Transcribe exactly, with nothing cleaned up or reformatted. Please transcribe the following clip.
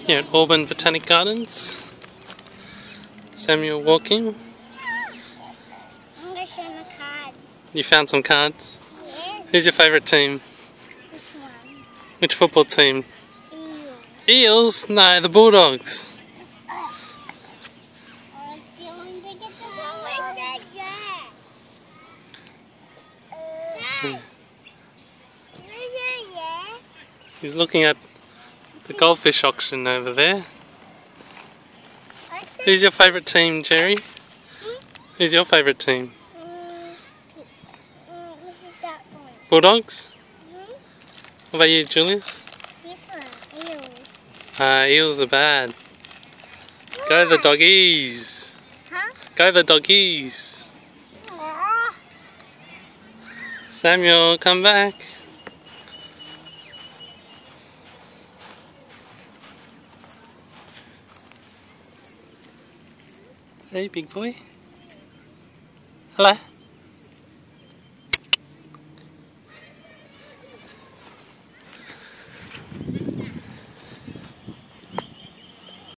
Here at Auburn Botanic Gardens. Samuel walking. I'm going to show my cards. You found some cards? Yes. Who's your favourite team? This one. Which football team? Eels. Eels? No, the Bulldogs. I'm going to get the Bulldogs. Yeah. Yeah. He's looking at the goldfish auction over there. Who's your favourite team, Jerry? Who's your favourite team? Bulldogs? What about you, Julius? This one, eels. Ah, eels are bad. Go the doggies. Huh? Go the doggies. Aww. Samuel, come back. Hey, big boy. Hello.